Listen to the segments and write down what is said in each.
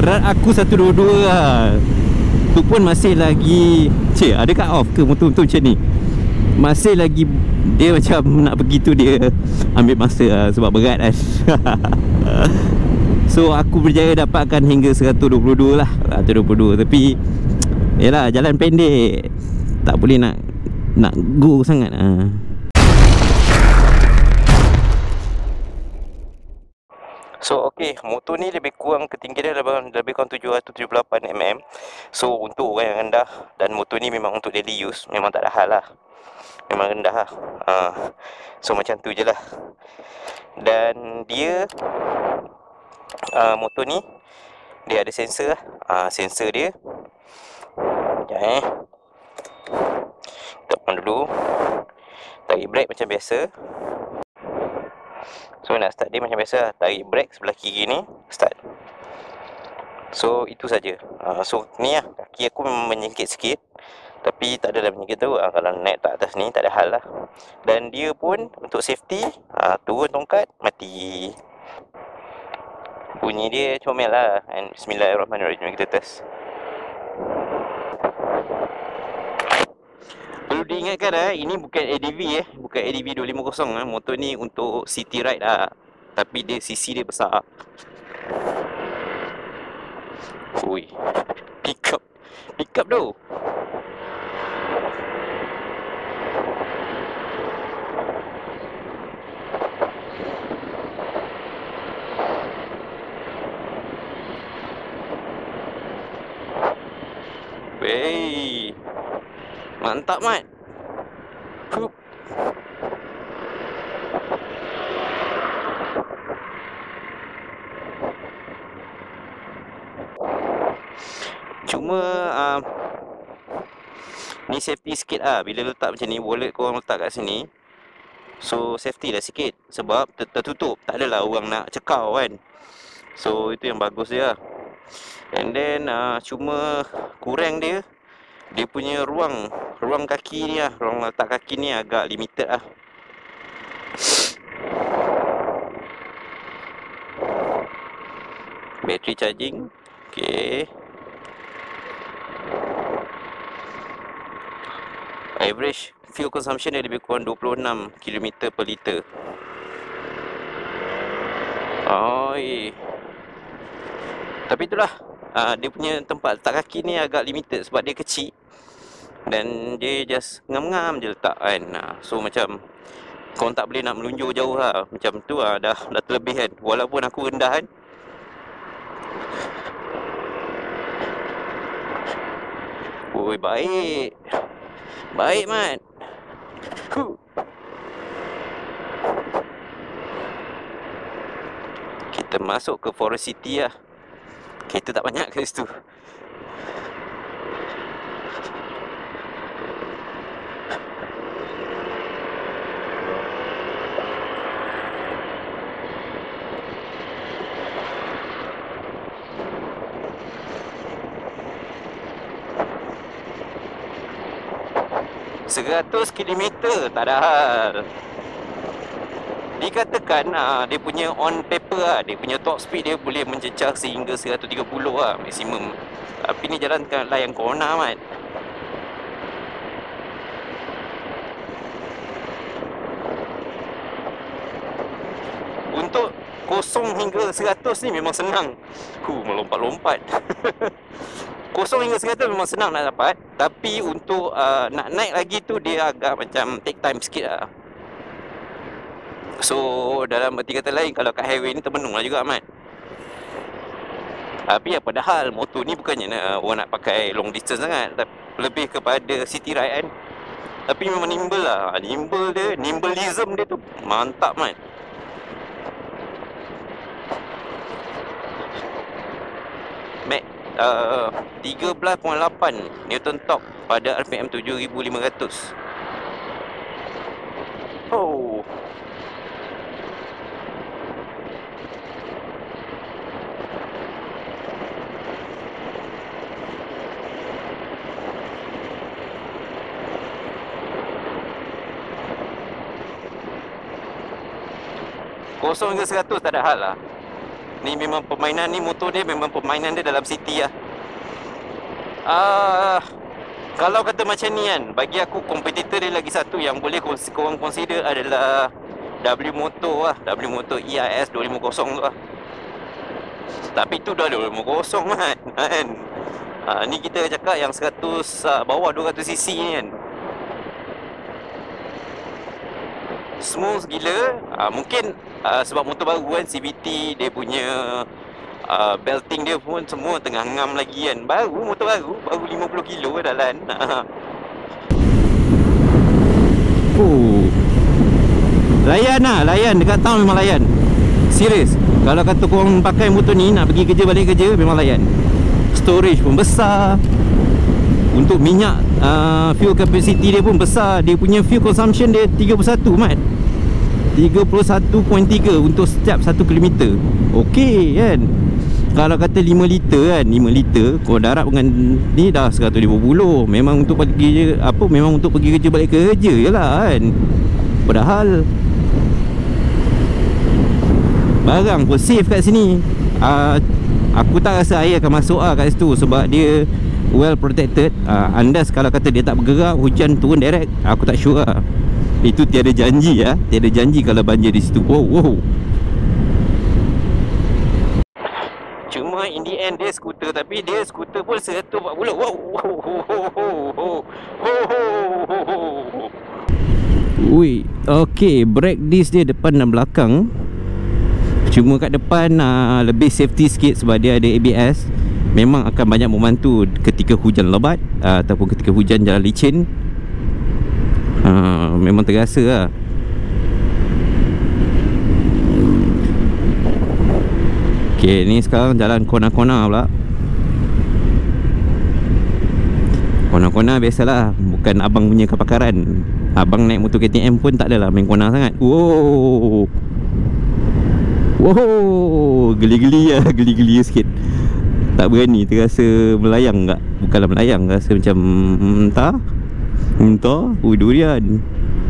berat aku 122 lah. Tu pun masih lagi ada cut off ke motor-motor macam ni? Masih lagi dia macam nak pergi tu, dia ambil masa lah, sebab berat kan. So aku berjaya dapatkan hingga 122 lah, 122. Tapi yalah, jalan pendek, tak boleh nak go sangat lah. So motor ni lebih kurang ketinggian dia lebih kurang 778 mm. So untuk orang yang rendah, dan motor ni memang untuk daily use, memang tak ada hal lah, memang rendah lah. So macam tu je lah. Dan dia motor ni dia ada sensor lah. Sensor dia sekejap kita on dulu. Tarik brake macam biasa. So nak start dia macam biasa, tarik brake sebelah kiri ni, start. So itu saja. So ni lah, kaki aku memang menyingkit sikit, tapi tak adalah menyingkit tu. Kalau naik tak atas ni tak ada hal lah. Dan dia pun untuk safety, turun tongkat, mati. Bunyi dia comel lah. And bismillahirrahmanirrahim, kita test. Perlu diingatkan ini bukan ADV bukan ADV 250 motor ni untuk city ride lah. Tapi dia CC dia besar. Ui, pick up tu. Wey, mantap mat. Hup. Cuma ni safety sikit lah. Bila letak macam ni, wallet korang letak kat sini, so safety lah sikit. Sebab tertutup, tak adalah orang nak cekau kan. So itu yang bagus dia. And then cuma kurang dia punya ruang kaki ni lah. Ruang letak kaki ni agak limited lah. Battery charging. Average fuel consumption dia lebih kurang 26 km per liter. Tapi itulah, dia punya tempat letak kaki ni agak limited sebab dia kecil. Dan dia just ngam-ngam je letak kan. So macam korang tak boleh nak melunjur jauh lah. Macam tu lah, dah terlebih kan. Walaupun aku rendah kan. Oi, baik mat. Kita masuk ke Forest City lah. Kereta tak banyak kat situ. Seratus kilometer tak ada hal. Dikatakan dia punya on paper lah, dia punya top speed dia boleh mencecah sehingga 130 lah maksimum. Tapi ni jalan kat layang corner mat. Untuk 0 hingga 100 ni memang senang. Melompat-lompat. 0 hingga 100 memang senang nak dapat. Tapi untuk nak naik lagi tu dia agak macam take time sikit lah. So dalam arti kata lain, kalau kat highway ni termenung lah juga mat. Tapi padahal motor ni bukannya orang nak pakai long distance sangat, lebih kepada city ride kan. Tapi memang nimble lah. Nimbleism dia tu mantap mat. Mac 13.8 Newton torque pada RPM 7500. Kosong hingga 100 tak ada hal lah. Ni memang permainan ni, motor dia memang permainan dia dalam city lah. Kalau kata macam ni kan, bagi aku kompetitor dia lagi satu yang boleh korang consider adalah W Motor lah. W Motor EIS 250 tu lah. Tapi tu dah 250 kan. Ni kita cakap yang 100 bawah 200cc ni kan. Smooth gila. Mungkin sebab motor baru kan, CVT dia punya belting dia pun semua tengah ngam lagi kan. Motor baru 50 kilo jalan. Layan dekat town memang layan. Serius. Kalau kata korang pakai motor ni nak pergi kerja balik kerja, memang layan. Storage pun besar. Untuk minyak, fuel capacity dia pun besar. Dia punya fuel consumption dia 31 mat, 31.3 untuk setiap 1 km. Okey kan. Kalau kata 5 liter kan, 5 liter kau darab dengan ni dah 150. Memang untuk pergi memang untuk pergi kerja balik kerja je lah kan. Padahal barang pun safe kat sini. Aku tak rasa air akan masuk kat situ sebab dia well protected. Unless kalau kata dia tak bergerak, hujan turun direct, aku tak sure lah. Itu tiada janji tiada janji kalau banjir di situ. Wow. Cuma in the end dia skuter, tapi dia skuter pun 140. Wow. Ui, okey, brake disc dia depan dan belakang. Cuma kat depan lebih safety sikit sebab dia ada ABS. Memang akan banyak membantu ketika hujan lebat ataupun ketika hujan jalan licin. Memang terasa lah. Okay, ni sekarang jalan kona-kona pula. Kona-kona biasalah, bukan abang punya kepakaran. Abang naik motor KTM pun tak adalah main kona sangat. Wow, geli-geli lah, geli-geli sikit. Tak berani, terasa melayang tak? Bukanlah melayang, rasa macam entah. Durian.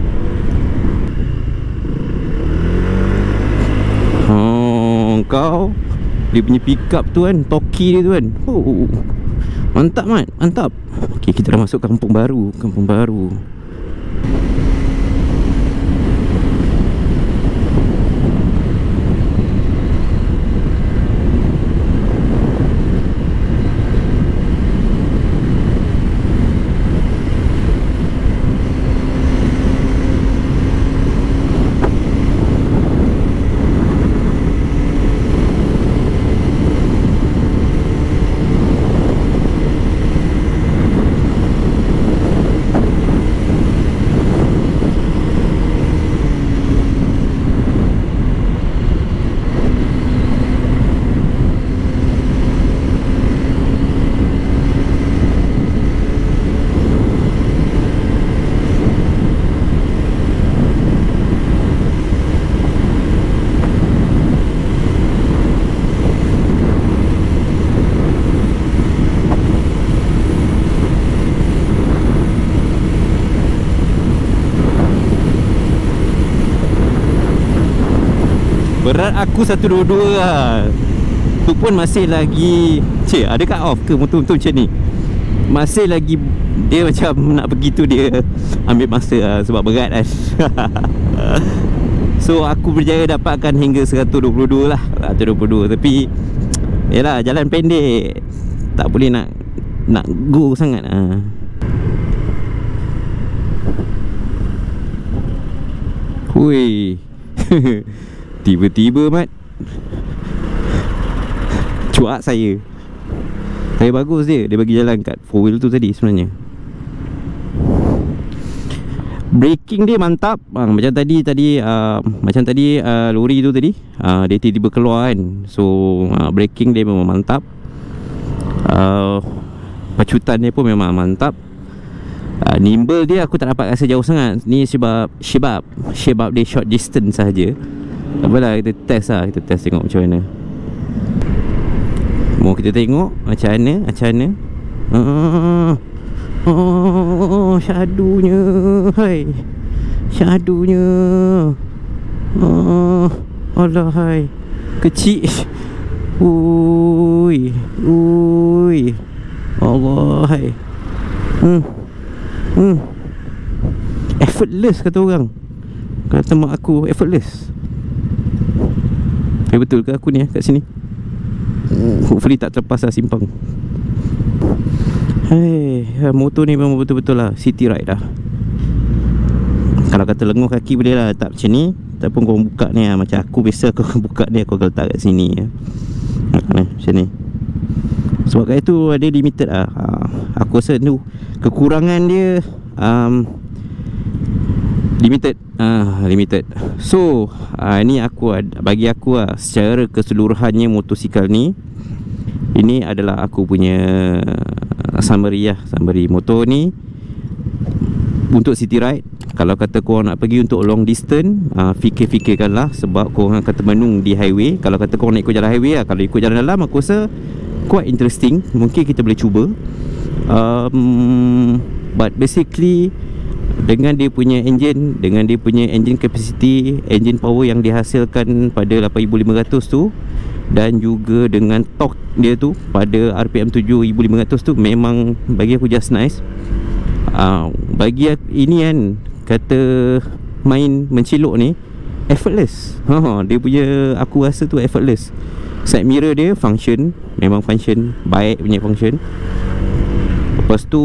Kau dia punya pick up tu kan, toki dia tu kan. Mantap mat, mantap. Okey, kita dah masuk kampung baru. Berat aku 122 lah. Tu pun masih lagi ada cut off ke motor-motor macam ni. Masih lagi dia macam nak pergi tu, dia ambil masa lah, sebab berat kan. So aku berjaya dapatkan hingga 122 lah, 122. Tapi yalah, jalan pendek, tak boleh nak go sangat lah. Hui. Tiba-tiba mat cuak saya. Saya bagus dia bagi jalan kat 4 wheel tu tadi sebenarnya. Braking dia mantap. Macam tadi lori tu tadi, dia tiba-tiba keluar kan. So braking dia memang mantap. Pacutan dia pun memang mantap. Nimble dia aku tak dapat rasa jauh sangat. Ni sebab shebab dia short distance sahaja. Tak apalah, kita test tengok macam mana. Mau kita tengok macam mana. Shadow-nya. Hai. Shadow-nya. Alah hai. Kecil. Ui, ui. Allah, hai. Effortless kata orang. Kata mak aku, effortless. Betul ke aku ni kat sini? Hopefully tak terlepas lah simpang. Hai, motor ni memang betul-betul lah city ride dah. Kalau kata lenguh kaki boleh lah letak macam ni. Ataupun korang buka ni lah. Macam aku biasa aku buka ni, aku akan letak kat sini ya. Macam ni. Sebab kat itu ada limited lah. Aku rasa tu kekurangan dia limited. So ni bagi aku lah, secara keseluruhannya motosikal ni, ini adalah aku punya summary motor ni untuk city ride. Kalau kata korang nak pergi untuk long distance, fikir-fikirkanlah. Sebab korang akan termenung di highway. Kalau kata korang nak ikut jalan highway lah, kalau ikut jalan dalam aku rasa quite interesting. Mungkin kita boleh cuba. But basically dengan dia punya engine capacity, engine power yang dihasilkan pada 8500 tu, dan juga dengan torque dia tu pada RPM 7500 tu, memang bagi aku just nice. Bagi aku, ini kan kata main menciluk ni effortless. Dia punya, aku rasa tu effortless. Side mirror dia memang function baik punya function. Lepas tu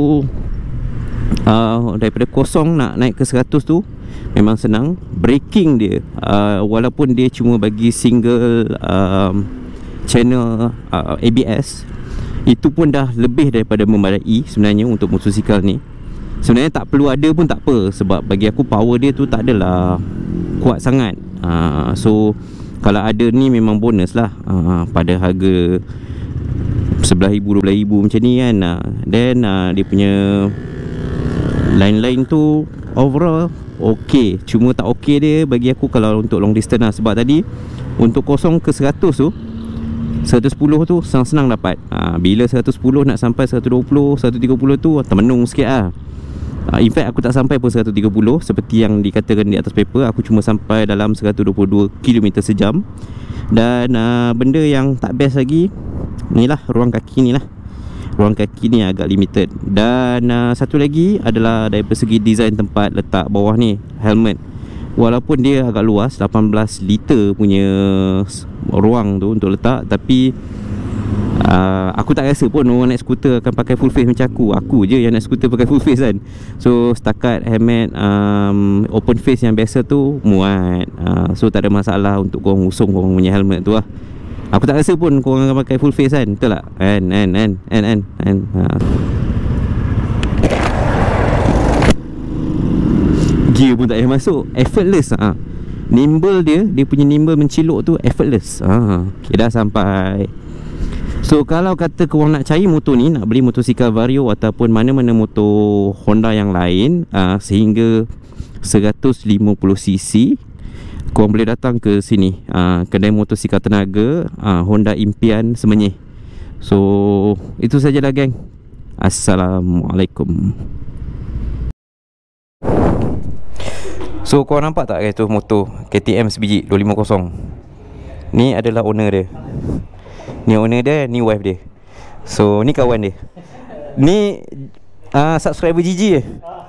daripada kosong nak naik ke 100 tu memang senang. Braking dia, walaupun dia cuma bagi single channel ABS, itu pun dah lebih daripada memadai sebenarnya untuk motosikal ni. Sebenarnya tak perlu ada pun tak apa, sebab bagi aku power dia tu tak adalah kuat sangat. So kalau ada ni memang bonus lah. Pada harga 11,000, 12,000 macam ni kan. Then dia punya lain-lain tu overall ok. Cuma tak ok dia bagi aku kalau untuk long distance lah. Sebab tadi untuk 0 ke 100 tu, 110 tu senang-senang dapat. Bila 110 nak sampai 120, 130 tu termenung sikit lah. In fact aku tak sampai pun 130 seperti yang dikatakan di atas paper. Aku cuma sampai dalam 122 km sejam. Dan benda yang tak best lagi, ni lah ruang kaki ni lah. Ruang kaki ni agak limited. Dan satu lagi adalah dari segi design tempat letak bawah ni, helmet. Walaupun dia agak luas, 18 liter punya ruang tu untuk letak, tapi aku tak rasa pun orang naik skuter akan pakai full face macam aku. Aku je yang naik skuter pakai full face kan. So setakat helmet open face yang biasa tu muat. So tak ada masalah untuk korang usung korang punya helmet tu lah. Aku tak rasa pun korang akan pakai full face kan. Betul tak? Gear pun tak payah masuk. Effortless. Nimble dia punya nimble menciluk tu effortless. Okay, dah sampai. So kalau kata korang nak cari motor ni, nak beli motosikal Vario ataupun mana-mana motor Honda yang lain sehingga 150cc, korang boleh datang ke sini, kedai motosikal tenaga Honda Impian Semenyih. So itu sajalah geng. Assalamualaikum. So korang nampak tak itu motor KTM sebiji 250? Ni adalah owner dia. Ni owner dia, ni wife dia. So ni kawan dia. Ni subscriber Gigi je.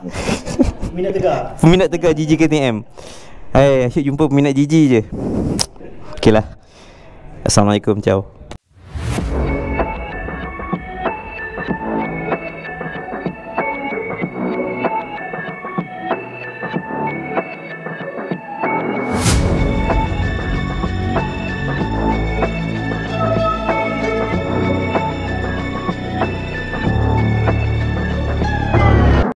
Peminat tegar Gigi KTM. Hai, asyik jumpa peminat Gigi je. Okey lah. Assalamualaikum, ciao.